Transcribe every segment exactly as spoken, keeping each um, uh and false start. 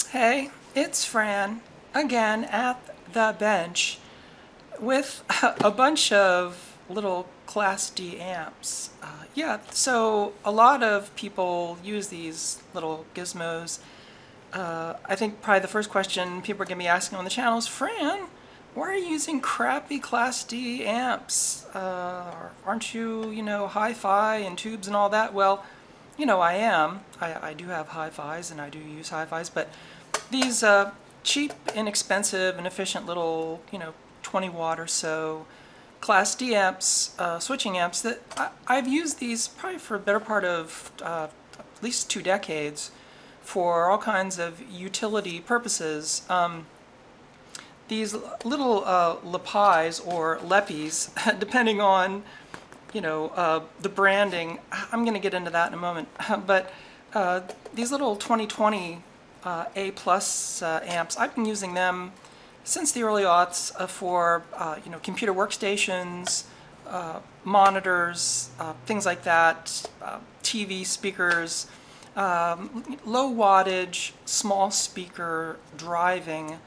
Hey, it's Fran, again at the bench, with a bunch of little Class D amps. Uh, yeah, so a lot of people use these little gizmos. Uh, I think probably the first question people are going to be asking on the channel is, Fran, why are you using crappy Class D amps? Uh, aren't you, you know, hi-fi and tubes and all that? Well, you know, I am. I, I do have hi-fis and I do use hi-fis, but these uh, cheap, inexpensive, and efficient little, you know, twenty watt or so Class D amps, uh, switching amps, that I, I've used these probably for a better part of uh, at least two decades for all kinds of utility purposes. Um, these little uh, Lepis or Leppies, depending on, you know, uh, the branding, I'm going to get into that in a moment, but uh, these little twenty twenty uh, A plus uh, amps, I've been using them since the early aughts uh, for, uh, you know, computer workstations, uh, monitors, uh, things like that, uh, T V speakers, um, low wattage, small speaker driving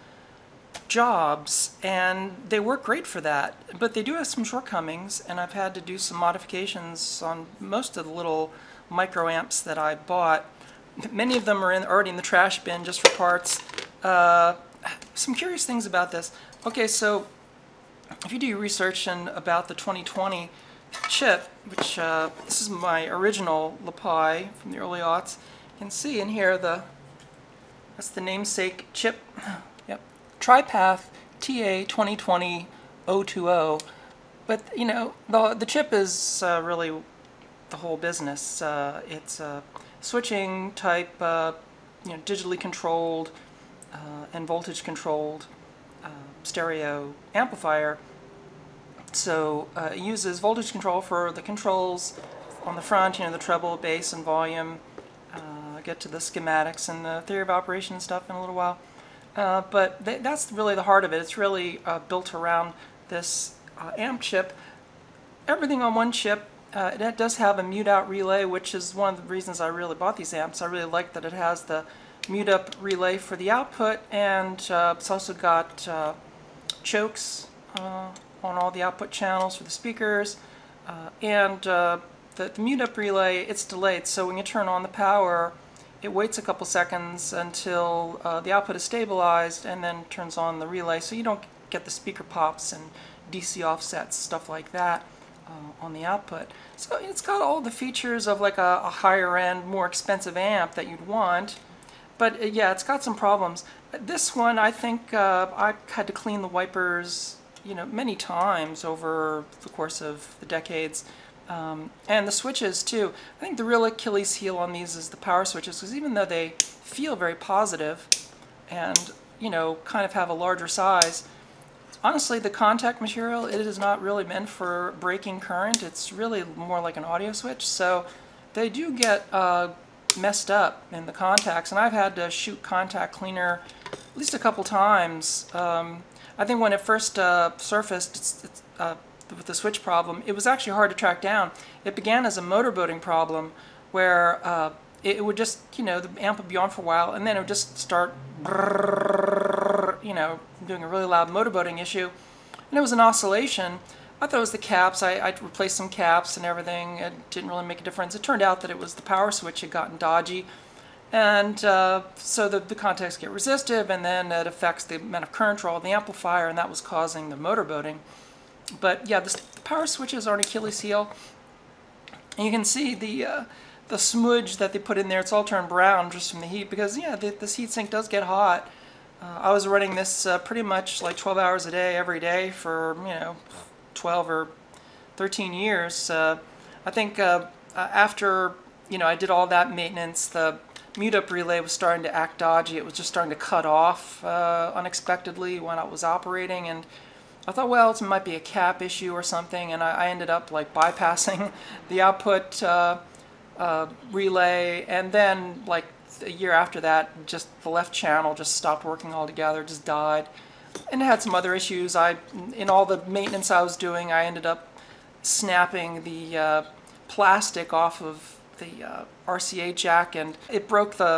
jobs, and they work great for that, but they do have some shortcomings, and I've had to do some modifications on most of the little microamps that I bought. Many of them are in, already in the trash bin just for parts. Uh, some curious things about this. Okay, so if you do your research in, about the twenty twenty chip, which uh, this is my original Lepi from the early aughts, you can see in here the that's the namesake chip. Yep, TriPath T A twenty twenty oh two oh. But you know, the the chip is uh, really the whole business. Uh, it's a switching type, uh, you know, digitally controlled uh, and voltage controlled uh, stereo amplifier. So uh, it uses voltage control for the controls on the front, you know, the treble, bass, and volume. Uh, I'll get to the schematics and the theory of operation and stuff in a little while. Uh, but th that's really the heart of it. It's really uh, built around this uh, amp chip. Everything on one chip. Uh, it does have a mute-out relay, which is one of the reasons I really bought these amps. I really like that it has the mute-up relay for the output, and uh, it's also got uh, chokes uh, on all the output channels for the speakers, uh, and uh, the, the mute-up relay, it's delayed, so when you turn on the power, it waits a couple seconds until uh, the output is stabilized and then turns on the relay, so you don't get the speaker pops and D C offsets, stuff like that. Uh, on the output. So it's got all the features of like a, a higher end, more expensive amp that you'd want, but uh, yeah, it's got some problems. This one, I think uh, I had to clean the wipers, you know, many times over the course of the decades, um, and the switches too. I think the real Achilles heel on these is the power switches, because even though they feel very positive and, you know, kind of have a larger size, honestly, the contact material, it is not really meant for breaking current. It's really more like an audio switch. So they do get uh, messed up in the contacts. And I've had to shoot contact cleaner at least a couple times. Um, I think when it first uh, surfaced it's, it's, uh, with the switch problem, it was actually hard to track down. It began as a motorboating problem where uh, it, it would just, you know, the amp would be on for a while and then it would just start brrrr, you know, doing a really loud motorboating issue, and it was an oscillation. I thought it was the caps. I, I replaced some caps and everything. It didn't really make a difference. It turned out that it was the power switch had gotten dodgy, and uh, so the, the contacts get resistive, and then it affects the amount of current draw of the amplifier, and that was causing the motorboating. But yeah, this, the power switches are an Achilles heel, and you can see the uh, the smudge that they put in there. It's all turned brown just from the heat, because yeah, the, this heatsink does get hot. Uh, I was running this uh, pretty much like twelve hours a day every day for, you know, twelve or thirteen years. Uh, I think uh, after, you know, I did all that maintenance, the mute-up relay was starting to act dodgy. It was just starting to cut off uh, unexpectedly when I was operating, and I thought, well, it might be a cap issue or something, and I, I ended up like bypassing the output uh, uh, relay, and then like a year after that, just the left channel just stopped working altogether, just died. And it had some other issues. I, in all the maintenance I was doing, I ended up snapping the uh, plastic off of the uh, R C A jack, and it broke the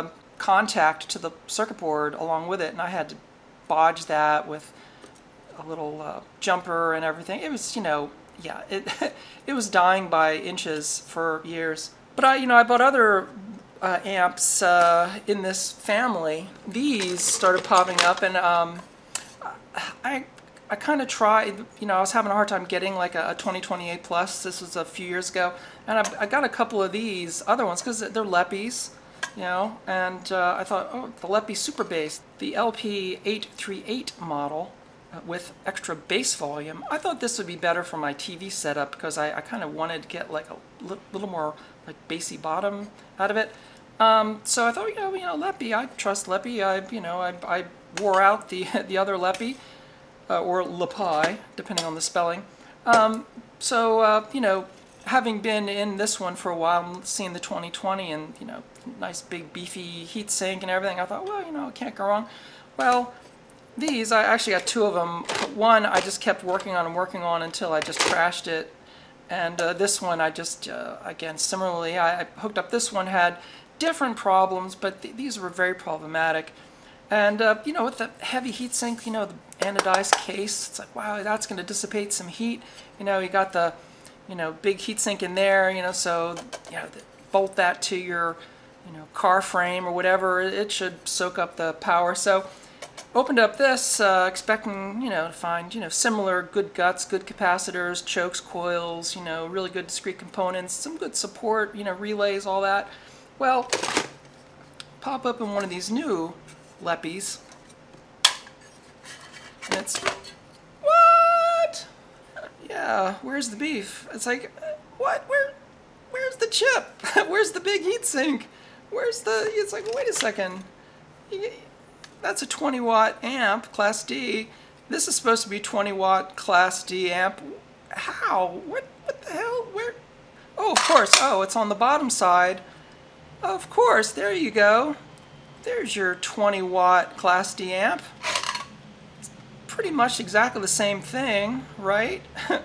contact to the circuit board along with it, and I had to bodge that with a little uh, jumper and everything. It was, you know, yeah, it it was dying by inches for years. But I, you know, I bought other uh, amps uh, in this family. These started popping up, and um, I I kind of tried. You know, I was having a hard time getting like a, a twenty twenty-eight plus. This was a few years ago, and I, I got a couple of these other ones because they're Lepes, you know. And uh, I thought, oh, the Lepe Super Bass, the L P eight thirty-eight model uh, with extra bass volume. I thought this would be better for my T V setup because I, I kind of wanted to get like a li little more like bassy bottom out of it. Um, so I thought, you know, you know, Lepe, I trust Lepe. I, you know, I, I wore out the the other Lepe, uh, or Lepi, depending on the spelling. Um, so uh, you know, having been in this one for a while, seeing the twenty twenty and, you know, nice big beefy heat sink and everything, I thought, well, you know, it can't go wrong. Well, these, I actually got two of them. One I just kept working on and working on until I just trashed it. And uh, this one I just, uh, again, similarly, I, I hooked up. This one had different problems, but th these were very problematic. And, uh, you know, with the heavy heat sink, you know, the anodized case, it's like, wow, that's going to dissipate some heat. You know, you got the, you know, big heat sink in there, you know, so, you know, bolt that to your, you know, car frame or whatever, it should soak up the power. So, opened up this, uh, expecting, you know, to find, you know, similar good guts, good capacitors, chokes, coils, you know, really good discrete components, some good support, you know, relays, all that. Well, pop up in one of these new Lepes, and it's, what? Yeah, where's the beef? It's like, what? Where? Where's the chip? Where's the big heat sink? Where's the? It's like, wait a second. That's a twenty watt amp, Class D. This is supposed to be twenty watt Class D amp. How? What? What the hell? Where? Oh, of course. Oh, it's on the bottom side. Of course. There you go. There's your twenty watt Class D amp. It's pretty much exactly the same thing, right?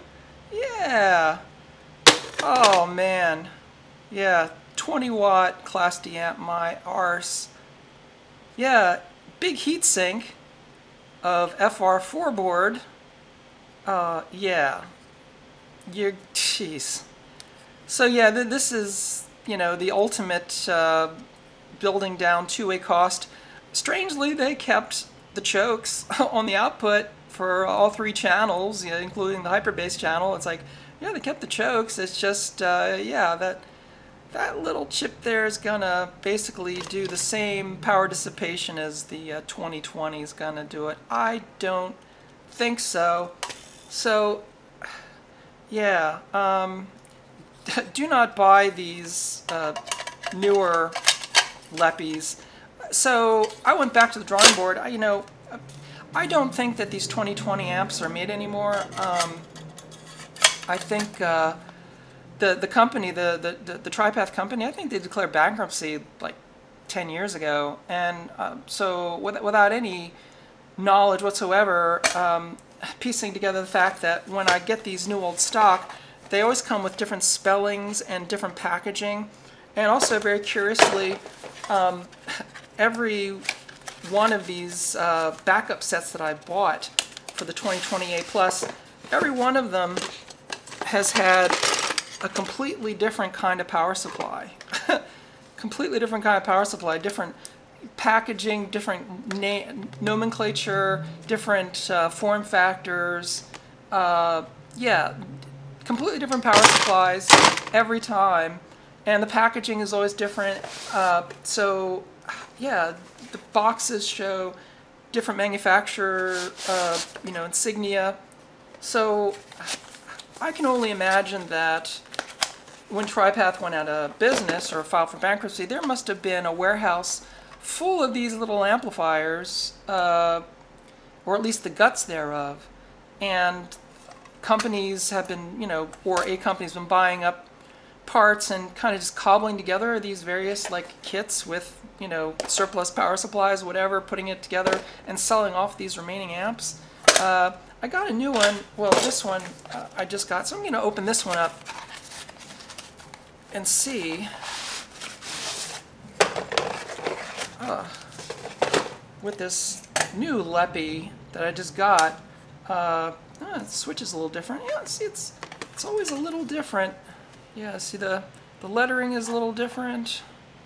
Yeah. Oh man. Yeah. twenty watt Class D amp, my arse. Yeah. Big heat sink of F R four board. Uh, yeah. You're, jeez. So yeah, th this is, you know, the ultimate uh, building down two-way cost. Strangely, they kept the chokes on the output for all three channels, you know, including the hyperbass channel. It's like, yeah, they kept the chokes. It's just, uh, yeah, that that little chip there is gonna basically do the same power dissipation as the uh, twenty twenty is gonna do it. I don't think so. So, yeah, um, do not buy these uh, newer Lepes. So I went back to the drawing board. I, you know, I don't think that these twenty twenty amps are made anymore. Um, I think uh, the the company, the, the the the TriPath company, I think they declared bankruptcy like ten years ago, and uh, so with, without any knowledge whatsoever, um, piecing together the fact that when I get these new old stock, they always come with different spellings and different packaging, and also very curiously, um, every one of these uh, backup sets that I bought for the twenty twenty-eight Plus, every one of them has had a completely different kind of power supply. Completely different kind of power supply, different packaging, different na nomenclature, different uh, form factors. Uh, yeah, completely different power supplies every time, and the packaging is always different. Uh, so, yeah, the boxes show different manufacturer, uh, you know, insignia. So, I can only imagine that when TriPath went out of business or filed for bankruptcy, there must have been a warehouse full of these little amplifiers, uh, or at least the guts thereof. And companies have been, you know, or a company's been buying up parts and kind of just cobbling together these various like kits with, you know, surplus power supplies, whatever, putting it together and selling off these remaining amps. Uh, I got a new one. Well, this one uh, I just got, so I'm going to open this one up and see. uh, with this new Leppy that I just got, uh, oh, the switch is a little different. Yeah, see, it's it's always a little different. Yeah, see the the lettering is a little different.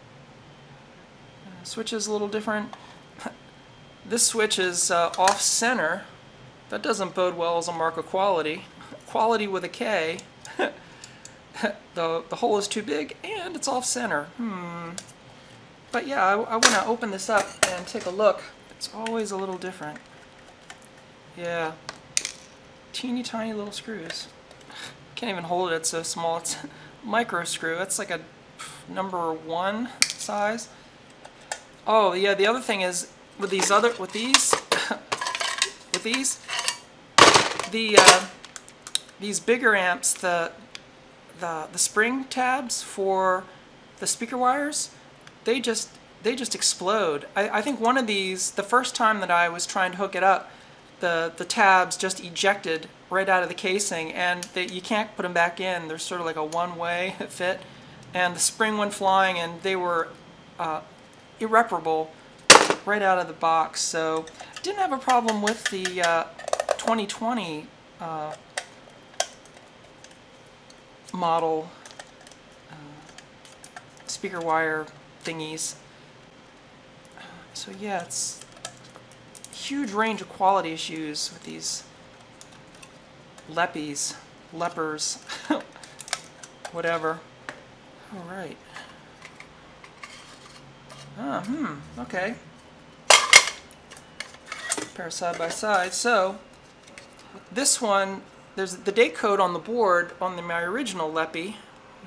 Uh, switch is a little different. This switch is uh, off center. That doesn't bode well as a mark of quality. Quality with a K. the the hole is too big and it's off center. Hmm. But yeah, I, I want to open this up and take a look. It's always a little different. Yeah. Teeny tiny little screws. Can't even hold it, it's so small. It's a micro screw. That's like a number one size. Oh yeah, the other thing is with these other with these with these the uh, these bigger amps, the the the spring tabs for the speaker wires, they just they just explode. I, I think one of these, the first time that I was trying to hook it up, the the tabs just ejected right out of the casing, and they, you can't put them back in. They're sort of like a one-way fit, and the spring went flying, and they were uh, irreparable right out of the box. So didn't have a problem with the uh, twenty twenty uh, model uh, speaker wire thingies. So yeah, it's huge range of quality issues with these Leppies, Lepers, whatever. All right. Ah, hmm, okay. Pair side by side. So this one, there's the date code on the board on the, my original Leppy. Yeah.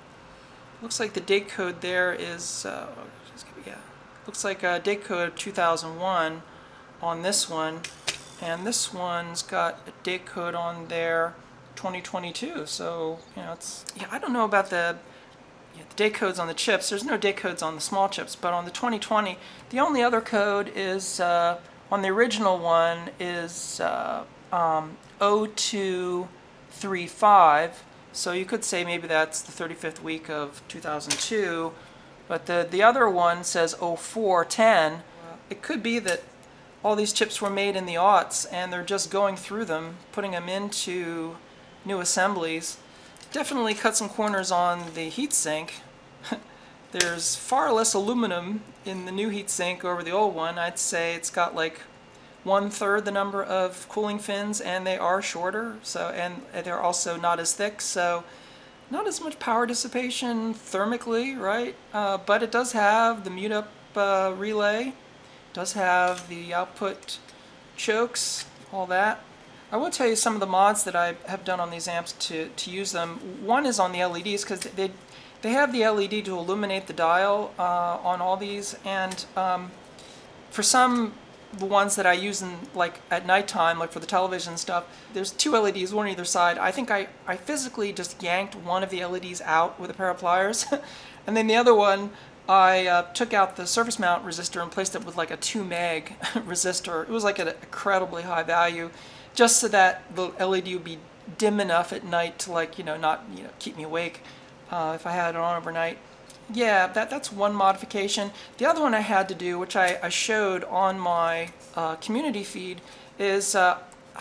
Looks like the date code there is, uh, yeah, looks like a date code two thousand one on this one, and this one's got a date code on there twenty twenty-two. So you know, it's yeah. I don't know about the Yeah, the date codes on the chips. There's no date codes on the small chips, but on the twenty twenty, the only other code is uh, on the original one is uh, um, oh two three five. So you could say maybe that's the thirty-fifth week of two thousand two, but the the other one says oh four ten. It could be that all these chips were made in the aughts, and they're just going through them, putting them into new assemblies. Definitely cut some corners on the heatsink. There's far less aluminum in the new heatsink over the old one. I'd say it's got like one third the number of cooling fins, and they are shorter. So, and they're also not as thick. So, not as much power dissipation thermically, right? Uh, but it does have the mute-up uh, relay. It does have the output chokes, all that. I will tell you some of the mods that I have done on these amps to, to use them. One is on the L E Ds, because they, they have the L E D to illuminate the dial uh, on all these, and um, for some, the ones that I use in like at nighttime, like for the television stuff, there's two L E Ds, one on either side. I think I, I physically just yanked one of the L E Ds out with a pair of pliers, and then the other one, I uh, took out the surface mount resistor and placed it with like a two meg resistor. It was like an incredibly high value, just so that the L E D would be dim enough at night to, like, you know, not, you know, keep me awake uh, if I had it on overnight. Yeah, that, that's one modification. The other one I had to do, which I, I showed on my uh, community feed, is uh,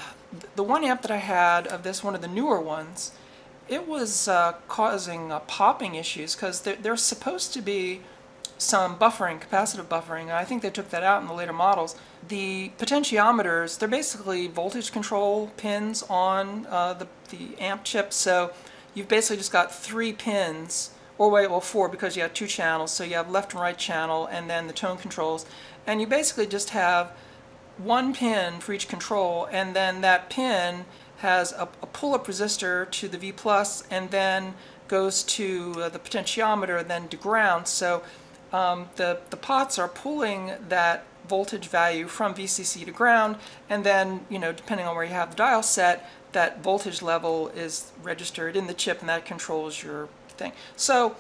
the one amp that I had of this, one of the newer ones, it was uh, causing uh, popping issues, because there, there's supposed to be some buffering, capacitive buffering, and I think they took that out in the later models. The potentiometers, they're basically voltage control pins on uh, the, the amp chip, so you've basically just got three pins, or wait, well four, because you have two channels, so you have left and right channel, and then the tone controls, and you basically just have one pin for each control, and then that pin has a, a pull-up resistor to the V plus, and then goes to uh, the potentiometer, then to ground. So um, the, the pots are pulling that voltage value from V C C to ground, and then, you know, depending on where you have the dial set, that voltage level is registered in the chip, and that controls your thing. So,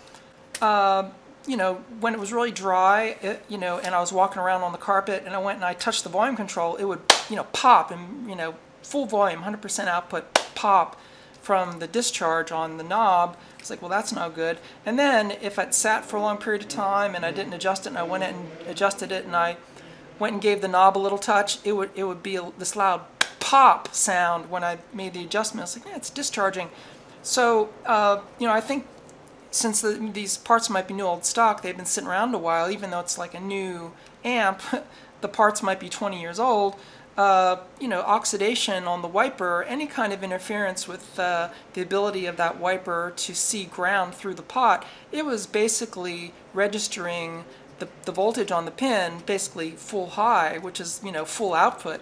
uh, you know, when it was really dry, it, you know, and I was walking around on the carpet, and I went and I touched the volume control, it would, you know, pop, and, you know, full volume, one hundred percent output pop from the discharge on the knob. It's like, well, that's no good. And then if it sat for a long period of time and I didn't adjust it, and I went in and adjusted it, and I went and gave the knob a little touch, it would it would be a, this loud pop sound when I made the adjustment. It's like, yeah, it's discharging. So uh, you know, I think since the, these parts might be new old stock, they've been sitting around a while, even though it's like a new amp, the parts might be twenty years old. Uh, you know, oxidation on the wiper, any kind of interference with uh, the ability of that wiper to see ground through the pot, it was basically registering the, the voltage on the pin, basically full high, which is, you know, full output.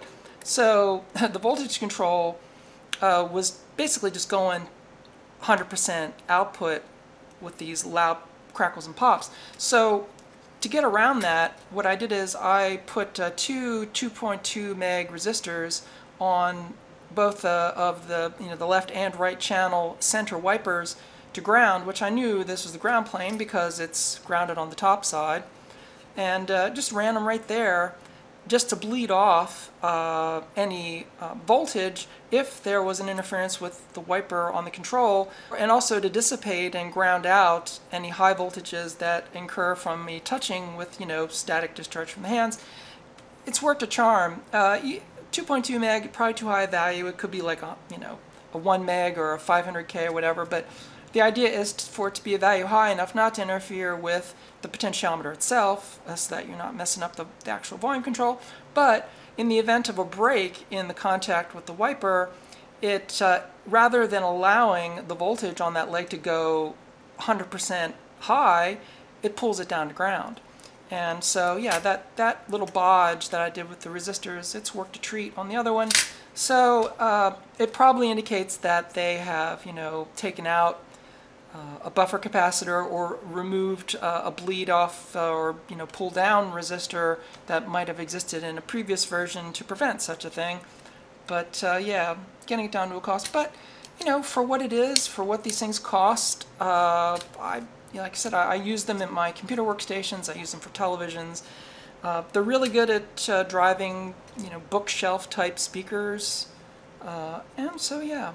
So the voltage control uh, was basically just going one hundred percent output with these loud crackles and pops. So to get around that, what I did is I put uh, two two point two meg resistors on both uh, of the you know the left and right channel center wipers to ground, which I knew this was the ground plane because it's grounded on the top side, and uh, just ran them right there just to bleed off uh, any uh, voltage if there was an interference with the wiper on the control, and also to dissipate and ground out any high voltages that incur from me touching with, you know, static discharge from the hands. It's worked a charm. Uh, two point two meg, probably too high a value. It could be like a, you know, a one meg or a five hundred K or whatever, but the idea is for it to be a value high enough not to interfere with the potentiometer itself, uh, so that you're not messing up the, the actual volume control. But in the event of a break in the contact with the wiper, it uh, rather than allowing the voltage on that leg to go one hundred percent high, it pulls it down to ground. And so yeah, that, that little bodge that I did with the resistors, it's worked a treat on the other one. So uh, it probably indicates that they have, you know, taken out Uh, a buffer capacitor or removed uh, a bleed off uh, or you know pull down resistor that might have existed in a previous version to prevent such a thing. But uh, yeah, getting it down to a cost. But you know, for what it is, for what these things cost, uh, I you know, like I said, I, I use them in my computer workstations. I use them for televisions. Uh, they're really good at uh, driving you know bookshelf type speakers, uh, and so yeah.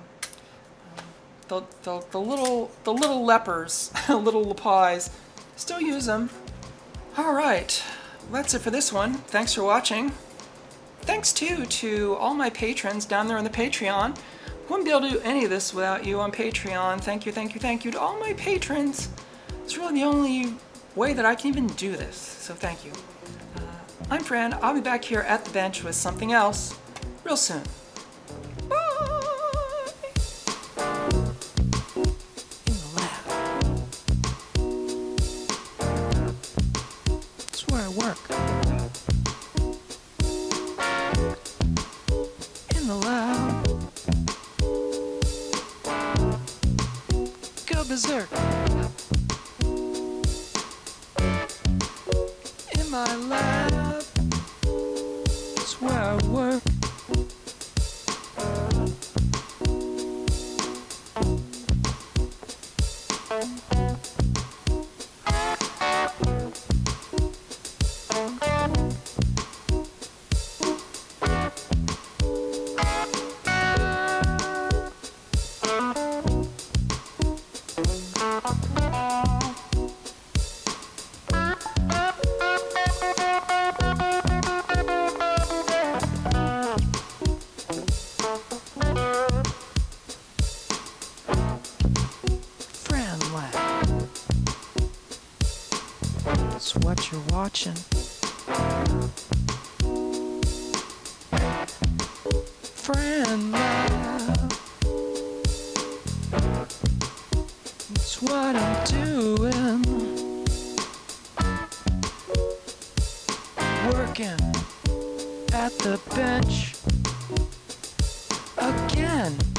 The, the, the little the little lepers, little Lepers, still use them. All right, that's it for this one. Thanks for watching. Thanks too to all my patrons down there on the Patreon. Wouldn't be able to do any of this without you on Patreon. Thank you, thank you, thank you to all my patrons. It's really the only way that I can even do this, so thank you. Uh, I'm Fran. I'll be back here at the bench with something else real soon. Work in the lab, go berserk in my lab. It's where I work. FranLab. That's what you're watching. FranLab. That's what I'm doing. Working at the bench again.